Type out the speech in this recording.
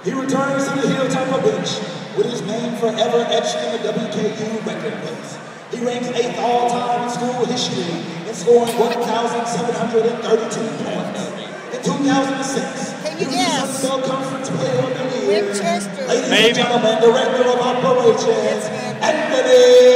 He returns to the Hilltopper bench with his name forever etched in the WKU record books. He ranks 8th all-time in school history in scoring 1,732 points. In 2006, he was the Sun Belt Conference Player of the Year. Ladies and gentlemen, Director of Operations, Anthony